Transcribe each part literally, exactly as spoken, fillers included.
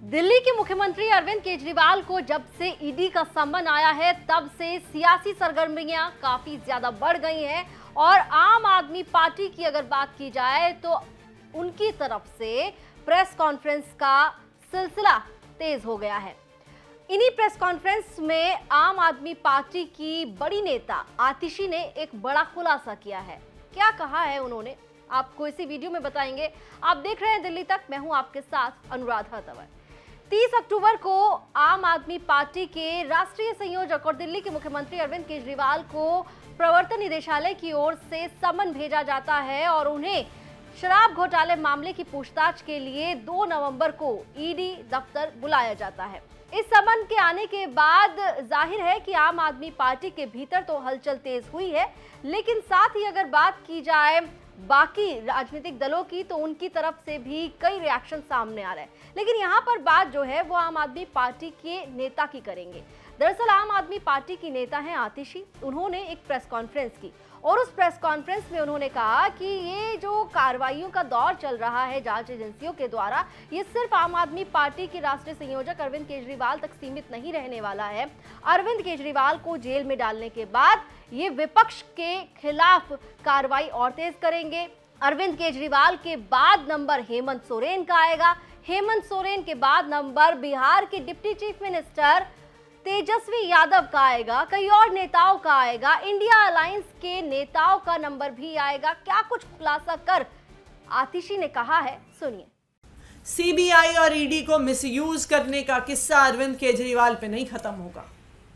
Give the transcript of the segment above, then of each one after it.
दिल्ली के मुख्यमंत्री अरविंद केजरीवाल को जब से ईडी का सम्मन आया है तब से सियासी सरगर्मियां काफी ज्यादा बढ़ गई हैं और आम आदमी पार्टी की अगर बात की जाए तो उनकी तरफ से प्रेस कॉन्फ्रेंस का सिलसिला तेज हो गया है। इन्हीं प्रेस कॉन्फ्रेंस में आम आदमी पार्टी की बड़ी नेता आतिशी ने एक बड़ा खुलासा किया है। क्या कहा है उन्होंने, आपको इसी वीडियो में बताएंगे। आप देख रहे हैं दिल्ली तक, मैं हूं आपके साथ अनुराधा तंवर। तीस अक्टूबर को आम आदमी पार्टी के राष्ट्रीय संयोजक और दिल्ली के मुख्यमंत्री अरविंद केजरीवाल को प्रवर्तन निदेशालय की ओर से समन भेजा जाता है और उन्हें शराब घोटाले मामले की पूछताछ के लिए दो नवंबर को ईडी दफ्तर बुलाया जाता है। इस समन के आने के बाद जाहिर है कि आम आदमी पार्टी के भीतर तो हलचल तेज हुई है, लेकिन साथ ही अगर बात की जाए बाकी राजनीतिक दलों की तो उनकी तरफ से भी कई रिएक्शन सामने आ रहे हैं। लेकिन यहाँ पर बात जो है वो आम आदमी पार्टी के नेता की करेंगे। दरअसल आम आदमी पार्टी की नेता हैं आतिशी। उन्होंने एक प्रेस कॉन्फ्रेंस की और उस प्रेस कॉन्फ्रेंस में उन्होंने कहा कि ये जो कार्रवाइयों का दौर चल रहा है जांच एजेंसियों के द्वारा, ये सिर्फ आम आदमी पार्टी के राष्ट्रीय संयोजक अरविंद केजरीवाल तक सीमित नहीं रहने वाला है। अरविंद केजरीवाल को जेल में डालने के बाद ये विपक्ष के खिलाफ कार्रवाई और तेज करेंगे। अरविंद केजरीवाल के बाद नंबर हेमंत सोरेन का आएगा। हेमंत सोरेन के बाद नंबर बिहार के deputy chief minister Tejashwi Yadav का आएगा। कई और नेताओं का आएगा। इंडिया अलायंस के नेताओं का नंबर भी आएगा। क्या कुछ खुलासा कर आतिशी ने कहा है, सुनिए। सीबीआई और ईडी को मिसयूज करने का किस्सा अरविंद केजरीवाल पे नहीं खत्म होगा।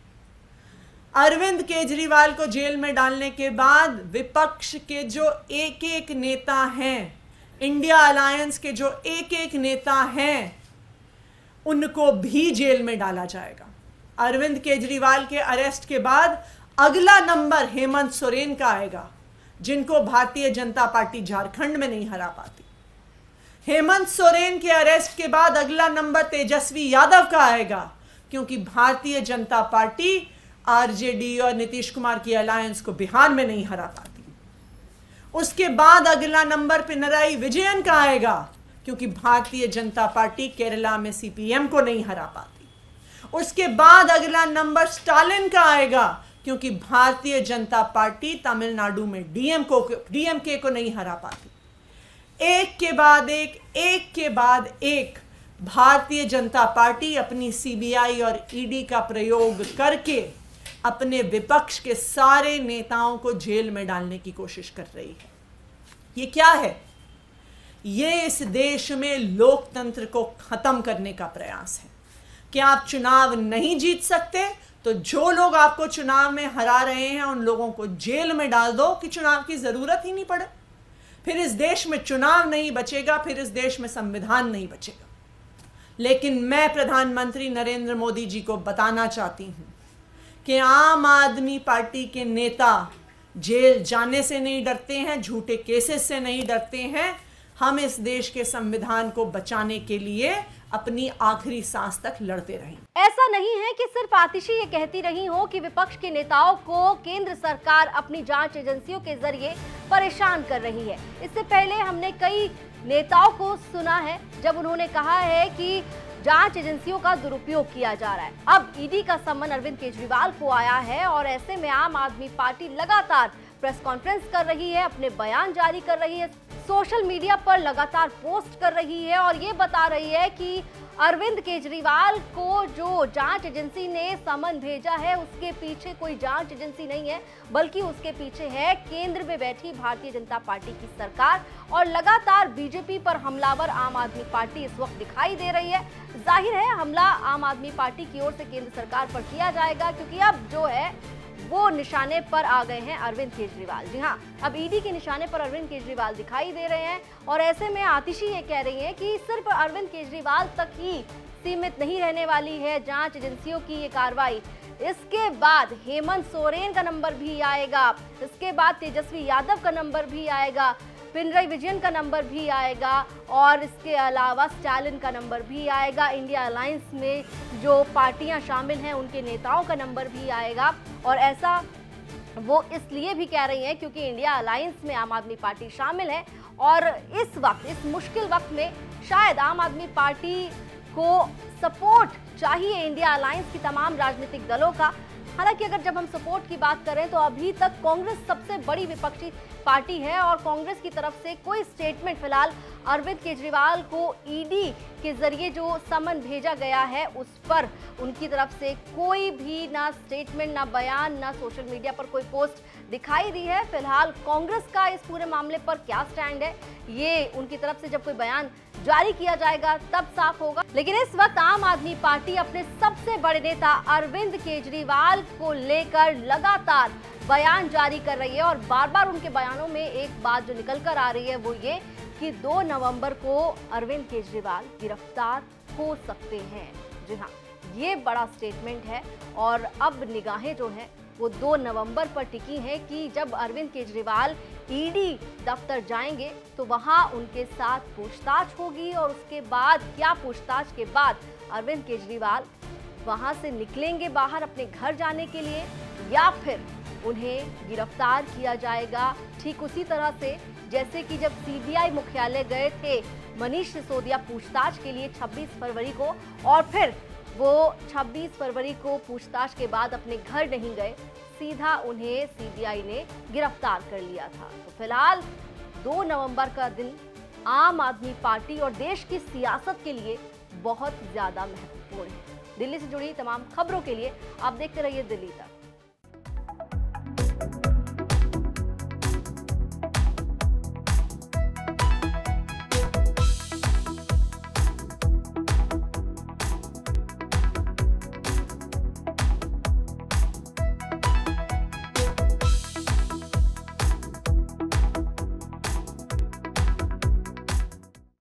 अरविंद केजरीवाल को जेल में डालने के बाद विपक्ष के जो एक एक नेता हैं, इंडिया अलायंस के जो एक एक नेता हैं, उनको भी जेल में डाला जाएगा। अरविंद केजरीवाल के अरेस्ट के बाद अगला नंबर हेमंत सोरेन का आएगा, जिनको भारतीय जनता पार्टी झारखंड में नहीं हरा पाती। हेमंत सोरेन के अरेस्ट के बाद अगला नंबर तेजस्वी यादव का आएगा, क्योंकि भारतीय जनता पार्टी आरजेडी और नीतीश कुमार की अलायंस को बिहार में नहीं हरा पाती। उसके बाद अगला नंबर पिनराई विजयन का आएगा, क्योंकि भारतीय जनता पार्टी केरला में सीपीएम को नहीं हरा पाती। उसके बाद अगला नंबर स्टालिन का आएगा, क्योंकि भारतीय जनता पार्टी तमिलनाडु में डीएम को डीएमके को नहीं हरा पाती। एक के बाद एक एक के बाद एक भारतीय जनता पार्टी अपनी सीबीआई और ईडी का प्रयोग करके अपने विपक्ष के सारे नेताओं को जेल में डालने की कोशिश कर रही है। ये क्या है? ये इस देश में लोकतंत्र को खत्म करने का प्रयास है। कि आप चुनाव नहीं जीत सकते तो जो लोग आपको चुनाव में हरा रहे हैं उन लोगों को जेल में डाल दो कि चुनाव की जरूरत ही नहीं पड़े। फिर इस देश में चुनाव नहीं बचेगा, फिर इस देश में संविधान नहीं बचेगा। लेकिन मैं प्रधानमंत्री नरेंद्र मोदी जी को बताना चाहती हूं कि आम आदमी पार्टी के नेता जेल जाने से नहीं डरते हैं, झूठे केसेस से नहीं डरते हैं। हम इस देश के संविधान को बचाने के लिए अपनी आखिरी सांस तक लड़ते रहें। ऐसा नहीं है कि सिर्फ आतिशी ये कहती रही हो कि विपक्ष के नेताओं को केंद्र सरकार अपनी जांच एजेंसियों के जरिए परेशान कर रही है। इससे पहले हमने कई नेताओं को सुना है जब उन्होंने कहा है कि जांच एजेंसियों का दुरुपयोग किया जा रहा है। अब ईडी का सम्मन अरविंद केजरीवाल को आया है और ऐसे में आम आदमी पार्टी लगातार प्रेस कॉन्फ्रेंस कर रही है, अपने बयान जारी कर रही है, सोशल मीडिया पर लगातार पोस्ट कर रही है और ये बता रही है कि अरविंद केजरीवाल को जो जांच एजेंसी ने समन भेजा है उसके पीछे कोई जांच एजेंसी नहीं है, बल्कि उसके पीछे है केंद्र में बैठी भारतीय जनता पार्टी की सरकार। और लगातार बीजेपी पर हमलावर आम आदमी पार्टी इस वक्त दिखाई दे रही है। जाहिर है हमला आम आदमी पार्टी की ओर से केंद्र सरकार पर किया जाएगा, क्योंकि अब जो है वो निशाने पर आ गए हैं अरविंद केजरीवाल। जी हाँ, अब ईडी के निशाने पर अरविंद केजरीवाल दिखाई दे रहे हैं और ऐसे में आतिशी ये कह रही है कि सिर्फ अरविंद केजरीवाल तक ही सीमित नहीं रहने वाली है जांच एजेंसियों की ये कार्रवाई। इसके बाद हेमंत सोरेन का नंबर भी आएगा, इसके बाद तेजस्वी यादव का नंबर भी आएगा, पिनराई विजयन का नंबर भी आएगा और इसके अलावा स्टालिन का नंबर भी आएगा। इंडिया अलायंस में जो पार्टियां शामिल हैं उनके नेताओं का नंबर भी आएगा और ऐसा वो इसलिए भी कह रही हैं क्योंकि इंडिया अलायंस में आम आदमी पार्टी शामिल है और इस वक्त इस मुश्किल वक्त में शायद आम आदमी पार्टी को सपोर्ट चाहिए इंडिया अलायंस की तमाम राजनीतिक दलों का। हालांकि अगर जब हम सपोर्ट की बात करें तो अभी तक कांग्रेस सबसे बड़ी विपक्षी पार्टी है और कांग्रेस की तरफ से कोई स्टेटमेंट फिलहाल अरविंद केजरीवाल को ईडी के जरिए जो समन भेजा गया है उस पर उनकी तरफ से कोई भी ना स्टेटमेंट, ना बयान, ना सोशल मीडिया पर कोई पोस्ट दिखाई दी है। फिलहाल कांग्रेस का इस पूरे मामले पर क्या स्टैंड है ये उनकी तरफ से जब कोई बयान जारी किया जाएगा तब साफ होगा। लेकिन इस वक्त आम आदमी पार्टी अपने सबसे बड़े नेता अरविंद केजरीवाल को लेकर लगातार बयान जारी कर रही है और बार बार उनके बयानों में एक बात जो निकल कर आ रही है वो ये कि दो नवंबर को अरविंद केजरीवाल गिरफ्तार हो सकते हैं। जी हाँ, ये बड़ा स्टेटमेंट है और अब निगाहें जो हैं वो दो नवंबर पर टिकी हैं कि जब अरविंद केजरीवाल ईडी दफ्तर जाएंगे तो वहां उनके साथ पूछताछ होगी और उसके बाद क्या पूछताछ के बाद अरविंद केजरीवाल वहां से निकलेंगे बाहर अपने घर जाने के लिए या फिर उन्हें गिरफ्तार किया जाएगा। ठीक उसी तरह से जैसे कि जब सीबीआई मुख्यालय गए थे मनीष सिसोदिया पूछताछ के लिए छब्बीस फरवरी को और फिर वो छब्बीस फरवरी को पूछताछ के बाद अपने घर नहीं गए, सीधा उन्हें सीबीआई ने गिरफ्तार कर लिया था। तो फिलहाल दो नवंबर का दिन आम आदमी पार्टी और देश की सियासत के लिए बहुत ज्यादा महत्वपूर्ण है। दिल्ली से जुड़ी तमाम खबरों के लिए आप देखते रहिए दिल्ली तक।